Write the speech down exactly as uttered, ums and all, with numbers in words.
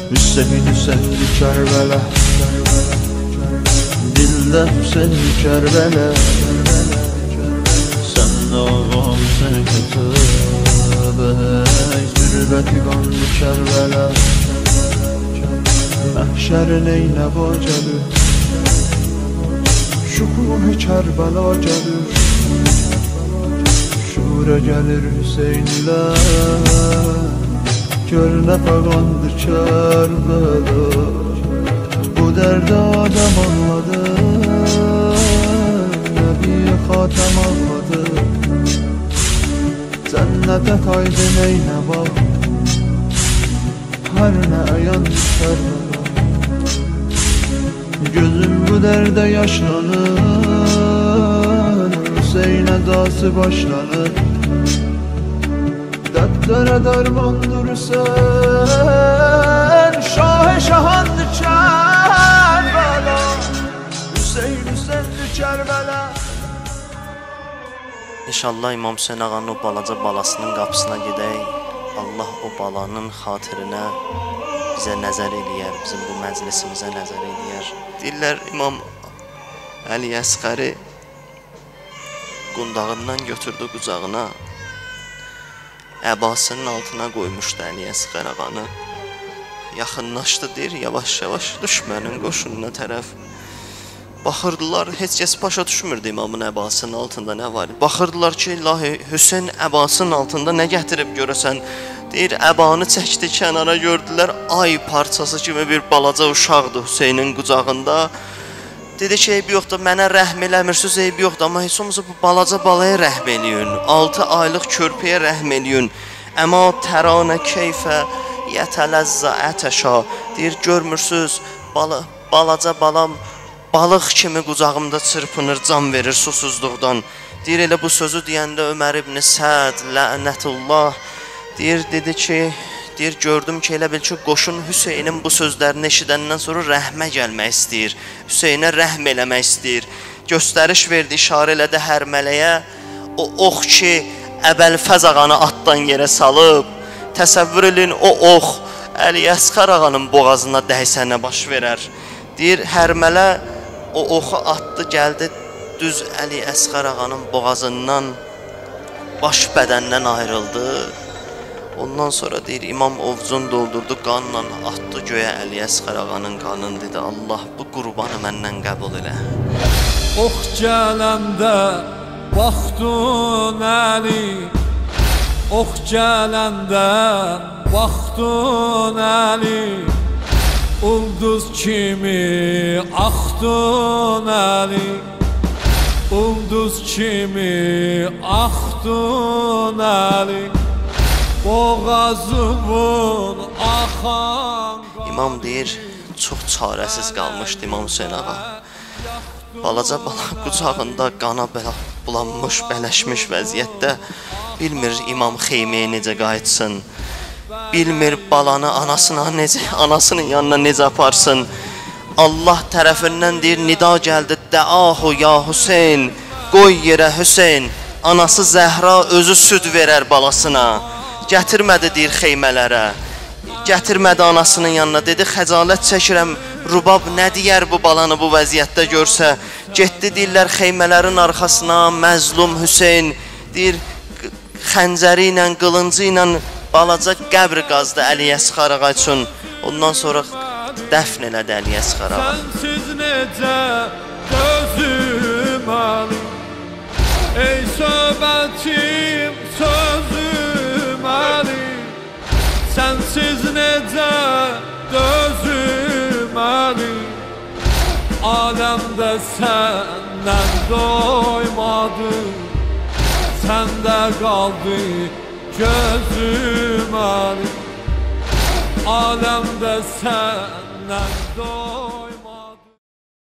Hüseyin Hüseyinli Kerbela, dilde Hüseyinli Kerbela. Sen ağam sen kötübe, zürveti kanlı Kerbela. Mahşerin eyne bacadır, şukuh-i Kerbela gelir. Şura gelir Hüseyinler, gör ne pagandır Kerbela. Bu derde adam anladı, Nebi Hatem anladı. Cennete kaydın eyne bak, her ne ayandır Kerbela. Gözüm bu derde yaşlanır, Hüseyin'e dası başlanır. Dertlere dermandır sen, Şah-ı Şahandır Kerbela. Hüseyin Hüseyinli Kerbela. İnşallah İmam Hüseyin ağanın o balaca balasının qapısına gedək. Allah o balanın xatirinə bizə nəzər eləyər, bizim bu məclisimizə nəzər eləyər. Deyirlər İmam Əli Əsqəri qundağından götürdü qucağına, əbasının altına qoymuşdu Əli Əsqər ağanı. Yaxınlaşdı, deyir, yavaş-yavaş düşmənin qoşununa tərəf. Baxırdılar, heç kəs başa düşmürdü İmamın əbasının altında nə var. Baxırdılar ki, ilahi, Hüseyin əbasının altında nə gətirib görəsən. Deyir, əbanı çəkdi kənara, gördülər, ay parçası kimi bir balaca uşaqdır Hüseynin qucağında. Dedi ki, eybi yoxdur, mənə rəhm eləmirsiniz, eybi yoxdur, amma heç olmasa bu balaca balaya rəhm eləyin, altı aylıq körpəyə rəhm eləyin. Əma təranə keyfə yətələzzə ətəşa. Deyir, görmürsünüz, bala, balaca balam balıq kimi qucağımda çırpınır, can verir susuzluqdan. Deyir, elə bu sözü deyəndə Ömər ibn Səd, lənətullah, deyir, dedi ki, deyir, gördüm ki, elə bil ki, qoşun Hüseynin bu sözlərini eşidəndən sonra rəhmə gəlmək istəyir. Hüseynə rəhm eləmək istəyir. Göstəriş verdi, işarə elədi hər mələyə. O ox ki, Əbəlfəz ağanı atdan yerə salıb, təsəvvür edin, o ox Əli Əsqər ağanın boğazına dəysə nə baş verər. Deyir, hər mələ o oxu atdı, gəldi, düz Əli Əsqər ağanın boğazından, baş bədəndən ayrıldı. Ondan sonra deyir, İmam ovcun doldurdu, qanla atdı göyə Əli Əsqər ağanın qanını, dedi, Allah bu qurbanı məndən qəbul elə. Ox gələndə baxdun Əli, ox gələndə baxdun Əli, ulduz kimi axdun Əli, ulduz kimi axdun Əli. Boğazımın axan. İmam deyir, çox çarəsiz qalmışdı İmam Hüseyin ağa. Balaca bala qucağında qana bulanmış, bələşmiş vəziyyətdə bilmir İmam xeyməyə necə qayıtsın. Bilmir balanı anasına necə, anasının yanına necə aparsın. Allah tərəfindən deyir, nida gəldi, dəahu ya Hüseyin, qoy yerə Hüseyin. Anası Zəhra özü süd verər balasına. Gətirmədi, deyir, xeymələrə. Gətirmədi anasının yanına. Dedi, xəcalət çəkirəm, Rubab nə deyər bu balanı bu vəziyyətdə görsə. Getdi, deyirlər, xeymələrin arxasına, məzlum Hüseyin, deyir, xəncəri ilə, qılıncı ilə balaca qəbr qazdı Əli Əsqər ağa üçün. Ondan sonra dəfn elədi Əli Əsqər ağa. Sənsiz necə gözüm Əli, ey söhbətim sözüm Əli, sənsiz necə dözüm Əli, aləmdə səndən doymadım, səndə qaldı gözüm Əli, aləmdə səndən doymadım.